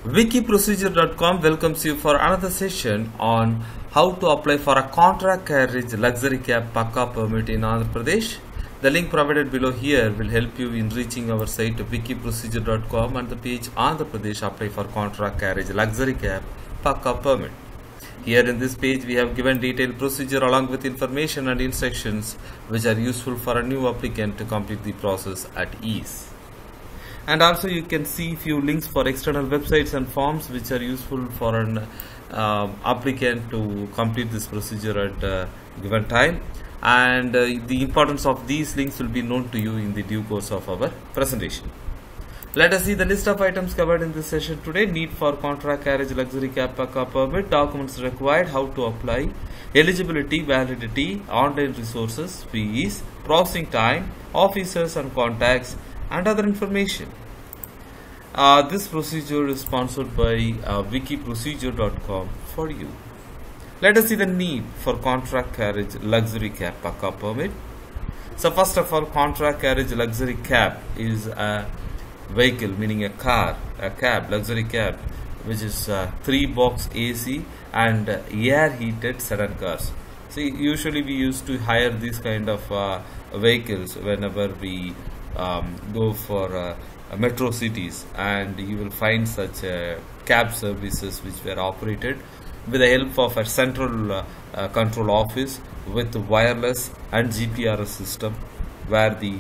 Wikiprocedure.com welcomes you for another session on how to apply for a contract carriage luxury cab Pucca permit in Andhra Pradesh. The link provided below here will help you in reaching our site wikiprocedure.com and the page Andhra Pradesh apply for contract carriage luxury cab Pucca permit. Here in this page we have given detailed procedure along with information and instructions which are useful for a new applicant to complete the process at ease. And also you can see few links for external websites and forms which are useful for an applicant to complete this procedure at given time, and the importance of these links will be known to you in the due course of our presentation. Let us see the list of items covered in this session today. Need for contract carriage luxury cab Pucca permit, documents required, how to apply, eligibility, validity, online resources, fees, processing time, officers and contacts, and other information. This procedure is sponsored by wikiprocedure.com for you. Let us see the need for contract carriage luxury cab Pucca permit. So first of all, contract carriage luxury cab is a vehicle, meaning a cab, luxury cab, which is 3-box AC and air heated sedan cars. See, usually we used to hire these kind of vehicles whenever we go for metro cities, and you will find such cab services which were operated with the help of a central control office with wireless and GPRS system, where the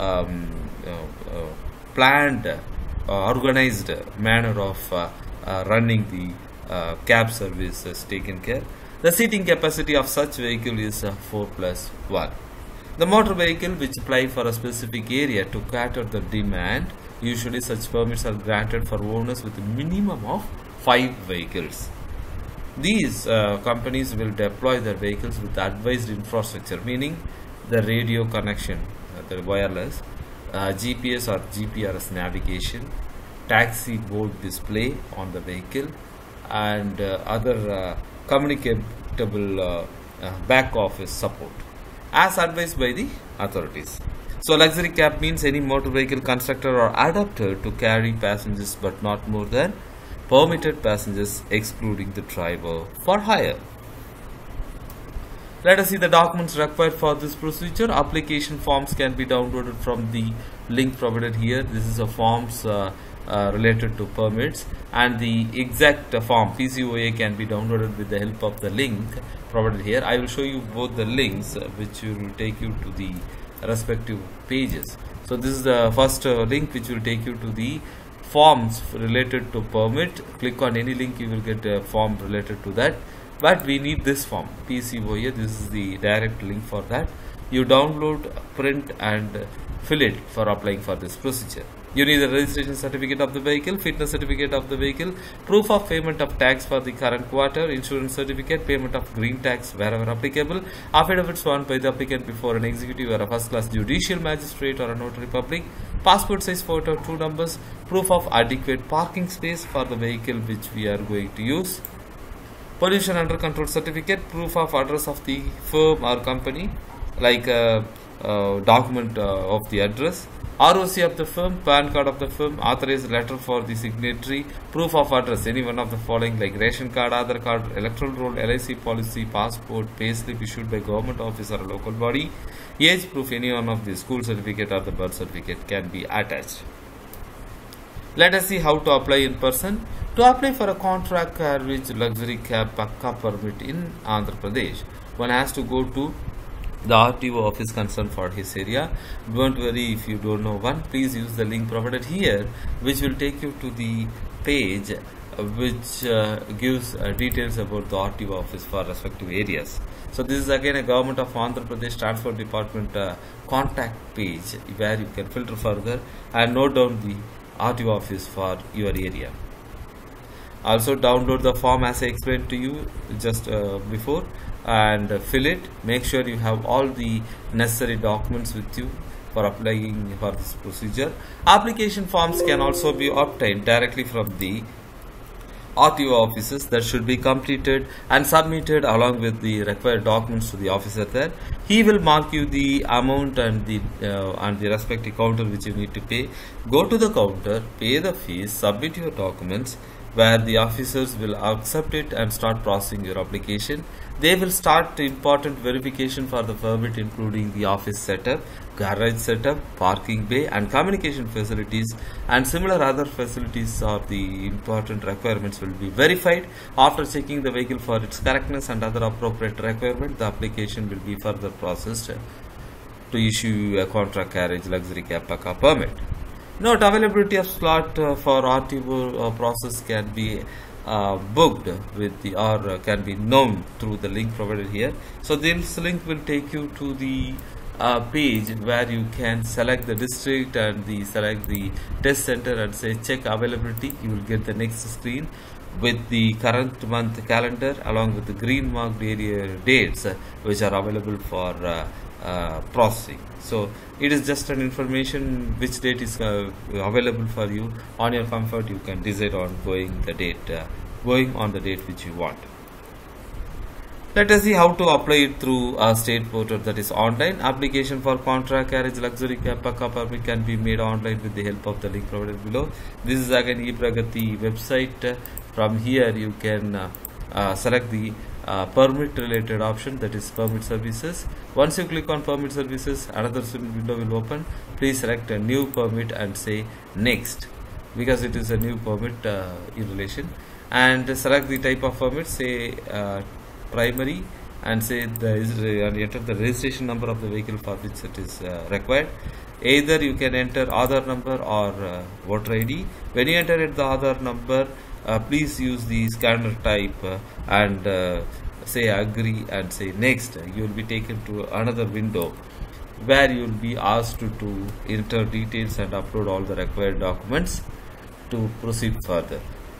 planned organized manner of running the cab service is taken care. The seating capacity of such vehicle is 4+1. The motor vehicle which apply for a specific area to cater the demand. Usually such permits are granted for owners with a minimum of 5 vehicles. These companies will deploy their vehicles with advised infrastructure, meaning the radio connection, the wireless, GPS or GPRS navigation, taxi board display on the vehicle, and other communicable back office support, as advised by the authorities. So luxury cab means any motor vehicle constructed or adapted to carry passengers but not more than permitted passengers excluding the driver for hire. Let us see the documents required for this procedure. Application forms can be downloaded from the link provided here. This is a forms related to permits, and the exact form PCOA can be downloaded with the help of the link provided here. I will show you both the links which will take you to the respective pages. So this is the first link which will take you to the forms related to permit. Click on any link, you will get a form related to that, but we need this form PCOA. This is the direct link for that. You download, print and fill it for applying for this procedure. You need the registration certificate of the vehicle, fitness certificate of the vehicle, proof of payment of tax for the current quarter, insurance certificate, payment of green tax wherever applicable, affidavit sworn by the applicant before an executive or a first-class judicial magistrate or a notary public, passport size photo, 2 numbers, proof of adequate parking space for the vehicle which we are going to use, pollution under control certificate, proof of address of the firm or company, like a document of the address, ROC of the firm, PAN card of the firm, authorized letter for the signatory, proof of address, any one of the following like ration card, Aadhaar card, electoral roll, LIC policy, passport, payslip issued by government office or a local body, age proof, any one of the school certificate or the birth certificate can be attached. Let us see how to apply in person. To apply for a contract carriage luxury cab Pucca permit in Andhra Pradesh, one has to go to the RTO office concerned for his area. Don't worry if you don't know one. Please use the link provided here, which will take you to the page which gives details about the RTO office for respective areas. So this is again a Government of Andhra Pradesh Transport Department contact page where you can filter further and note down the RTO office for your area. Also download the form as I explained to you just before and fill it. Make sure you have all the necessary documents with you for applying for this procedure. Application forms can also be obtained directly from the RTO offices that should be completed and submitted along with the required documents to the officer there. He will mark you the amount and the respective counter which you need to pay. Go to the counter, pay the fees, submit your documents, where the officers will accept it and start processing your application. They will start important verification for the permit, including the office setup, garage setup, parking bay and communication facilities, and similar other facilities or the important requirements will be verified. After checking the vehicle for its correctness and other appropriate requirement, the application will be further processed to issue a contract carriage luxury cab Pucca permit. Note, availability of slot for RTO process can be booked with the or can be known through the link provided here. So this link will take you to the page where you can select the district and select the test center and say check availability. You will get the next screen with the current month calendar along with the green marked area dates which are available for processing. So it is just an information which date is available for you. On your comfort, you can decide on going on the date which you want. Let us see how to apply it through a state portal, that is online. Application for contract carriage luxury cab Pucca permit can be made online with the help of the link provided below. This is again ePragati website. From here you can select the permit related option, that is permit services. Once you click on permit services, another window will open. Please select a new permit and say next, because it is a new permit in relation, and select the type of permit, say primary, and say and enter the registration number of the vehicle for which it is required. Either you can enter Aadhaar number or voter ID. When you enter the Aadhaar number, please use the scanner type and say agree and say next. You will be taken to another window where you will be asked to enter details and upload all the required documents to proceed further.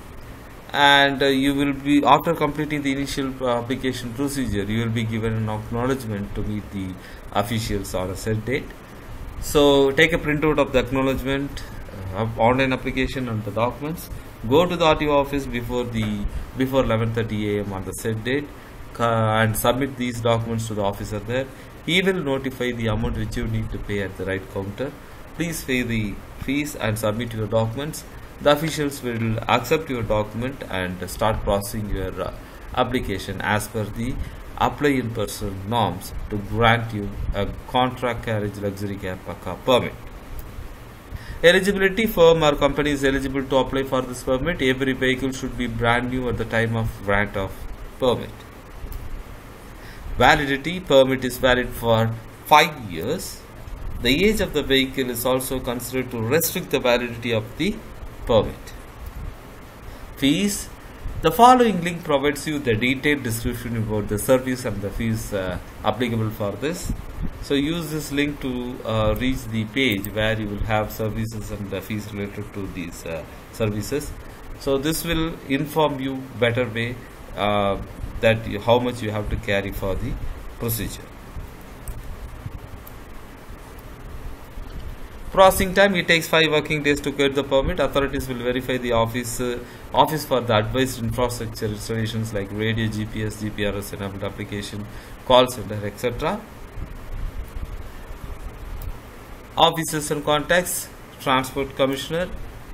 And you will be, after completing the initial application procedure, you will be given an acknowledgement to meet the officials on a set date. So take a printout of the acknowledgement of online application and the documents. Go to the RTO office before 11:30 AM on the set date and submit these documents to the officer there. He will notify the amount which you need to pay at the right counter. Please pay the fees and submit your documents. The officials will accept your document and start processing your application as per the apply in person norms to grant you a contract carriage luxury cab Pucca permit. Eligibility: firm or company is eligible to apply for this permit. Every vehicle should be brand new at the time of grant of permit. Validity: permit is valid for 5 years. The age of the vehicle is also considered to restrict the validity of the permit. Fees: the following link provides you the detailed description about the service and the fees applicable for this. So use this link to reach the page where you will have services and the fees related to these services. So this will inform you better way how much you have to carry for the procedure. Processing time: it takes 5 working days to get the permit. Authorities will verify the office for the advised infrastructure installations like radio, GPS, GPRS enabled application, call center, etc. Officers and contacts: Transport Commissioner,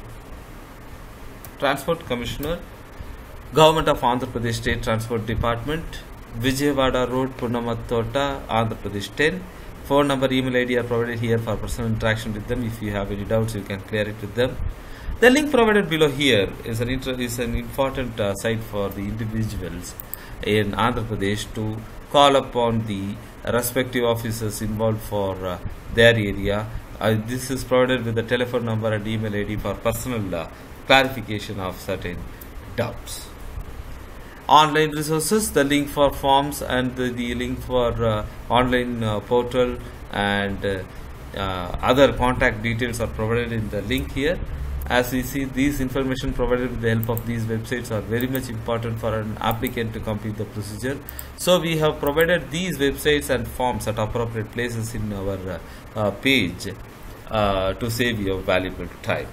Government of Andhra Pradesh State Transport Department, Vijayawada Road, Punamatota, Andhra Pradesh 10. Phone number, email ID are provided here for personal interaction with them. If you have any doubts, you can clear it with them. The link provided below here is an important site for the individuals in Andhra Pradesh to call upon the respective officers involved for their area. This is provided with the telephone number and email ID for personal clarification of certain doubts. Online resources: the link for forms and the link for online portal and other contact details are provided in the link here. As we see, these information provided with the help of these websites are very much important for an applicant to complete the procedure. So we have provided these websites and forms at appropriate places in our page to save your valuable time.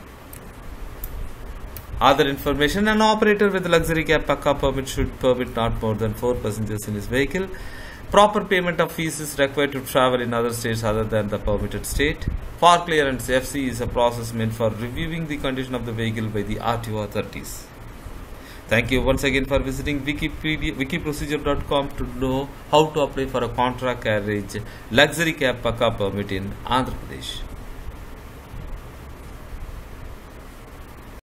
Other information: an operator with luxury cab Pucca permit should permit not more than 4 passengers in his vehicle. Proper payment of fees is required to travel in other states other than the permitted state. For clearance, FC is a process meant for reviewing the condition of the vehicle by the RTO authorities. Thank you once again for visiting wikiprocedure.com to know how to apply for a contract carriage luxury cab Pucca permit in Andhra Pradesh.